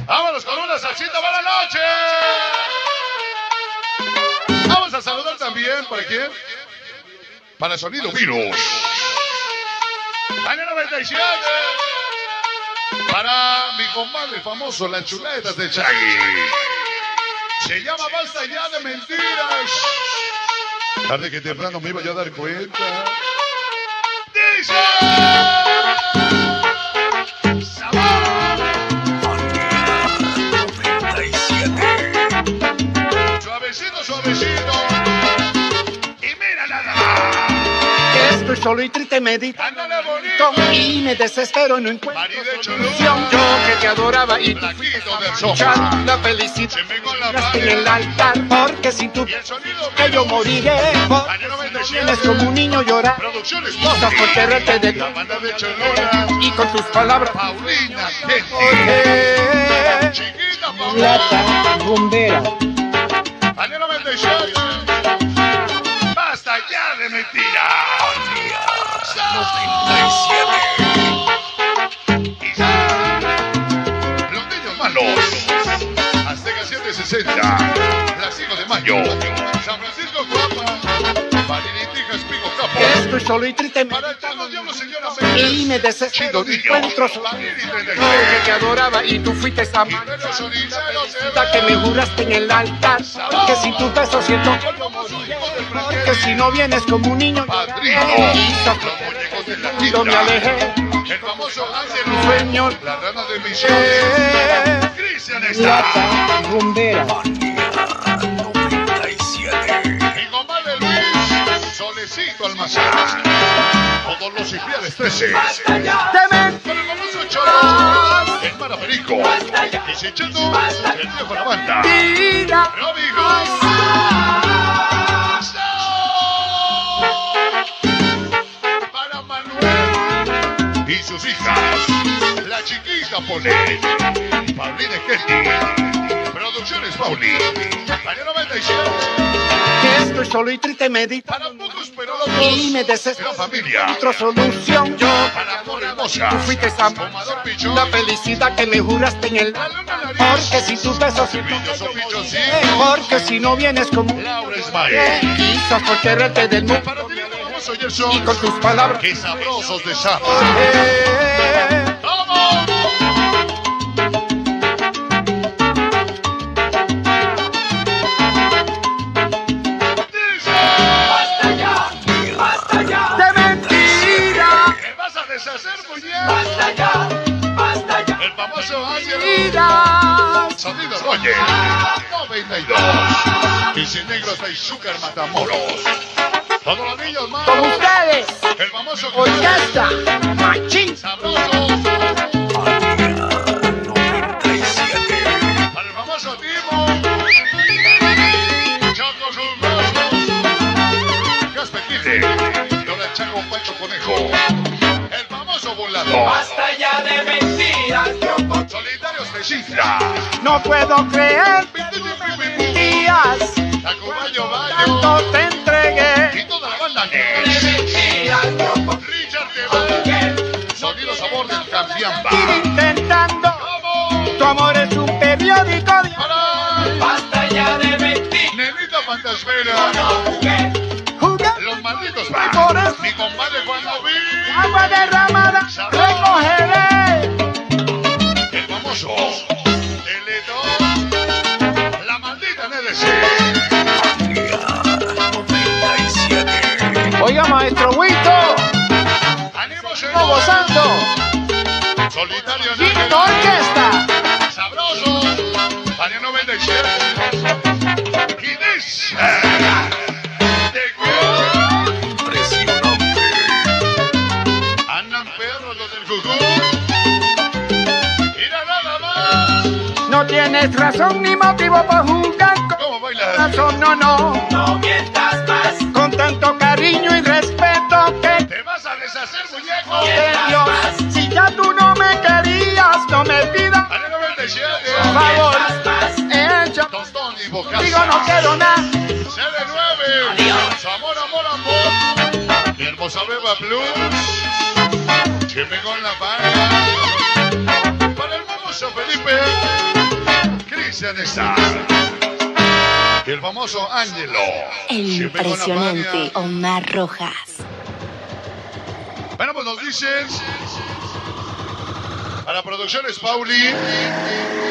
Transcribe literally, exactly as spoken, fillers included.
Vámonos con una salsita. Buenas noches. Vamos a saludar también, ¿para quién? Para Sonido Virus. Año noventa y siete. Para mi compadre famoso, las chuletas de Chagui. Se llama Basta Ya de Mentiras. Tarde que temprano me iba yo a dar cuenta. Dice Sabor noventa y siete. Suavecito, suavecito. Y mira nada más. Estoy solo y triste meditando Ándale bonito. y me desespero y no encuentro Marido solución. Yo que te adoraba y tú Blanquito del escuchar soja. la felicidad Se me con la en madre. el altar, porque sin tu Y el sonido que yo moriré. Porque Año noventa y si siete. vienes como un niño llorar, Producciones cosas por quererte de La banda de Cholula. y con tus palabras. Paulina Getty. Porque Chiquita Paulina. plata rumbera. Año noventa y siete. Basta ya de mentiras. noventa y siete. Y ya. Los niños malos. Azteca setecientos sesenta. Las cinco de mayo. San Francisco Guapa. Marinitijas Pico Capo. Estoy solo y triste Para echar los diablos, señora y Méndez. me desespero Chido y niño. encuentro solución. Vanini Yo treinta y que tres. te adoraba y tú fuiste esa Y mancha Pedro Sonicero se que me ve. juraste en el altar, porque sin tu beso siento que El famoso hijo del porque Franquelli. si no vienes como un niño Padrino. quizás Los muñecos de la yo me quinta. alejé El famoso Ángel. sueño La rana de Misiones. eh, Cristian está. plata rumbera. noventa y siete. Mi compadre Luis. Solecito Almacén. Todos los infieles trece. Deme Con el famoso Cholo. El Maraperico. Y Sichendo. El viejo la banda. vida. Robbie Hood. Para Manuel y sus hijas. La chiquita Pone. Paulina Getty. Producciones Pauli. Año noventa y siete. Estoy solo y triste meditando Para pocos pero y locos. me desespero Gran familia. encuentro solución. Yo Para Amor Hermosa. tú fuiste esa Fumador Pichón. la felicidad que me juraste en el La Luna Nariz. porque sin tus besos siento Pillos o Pichos, sí. porque si no vienes como un Laura Ismael. quizás por quererte del mundo Para ti el famoso y Gerson. con tus palabras Qué sabrosos de Sama. eh, ¡Vamos! Dice, de mentira. ¿qué vas a deshacer, muñeco? El famoso Ángel. Vidas. Sonido Roger. noventa y dos. Y sin negros hay Azúcar Matamoros. Todos los niños más. Con ustedes, El famoso orquesta, machín. sabroso. noventa y siete. Para el famoso Timo. Chocos Humosos. Gaspequile. Don el Chaco Pancho Conejo. El famoso Volador. Basta ya de mentiras, Solitarios de Cifra. No puedo creer que días Tacubayo Bayo. tanto te entregué. Y toda la banda de Ness. mentiras, Richard Teval. Sonido sabor del Cambiamba. Ir intentando, ¡Vamos! tu amor es un periódico de ¡Para! basta ya de mentiras, Nenita Fantasmera. jugué, jugar Los malditos por eso. más. Mi compadre cuando vi. agua derramada. Recogeré. El famoso. Teletón. La maldita N D C. noventa y siete. Oiga, maestro Huito, Ánimo, estamos señor. gozando. Solitario en Quinto Ángel. orquesta. Sabroso. Año noventa y siete. Y dice. Te quiero. Impresionante. Andan perros los del Jujú. Mira nada más. No tienes razón ni motivo para jugar con ¿Cómo bailas? razón, no, no. no mientas más, Con tanto cariño y respeto que ¿Te vas a deshacer, muñeco? te dio. Si ya tú no me querías, no me pidas Año noventa y siete. por favor. mientas más, Hecho, Tostón y digo, no Bocasa. quiero nada. C D nueve. Su amor, amor, amor. Mi hermosa Beba Blues. Que me con la banda. Para el famoso Felipe. Cristian está. El famoso Ángelo. El Siempre con la impresionante paña. Omar Rojas. Bueno, pues nos dicen. A la producción es Pauli.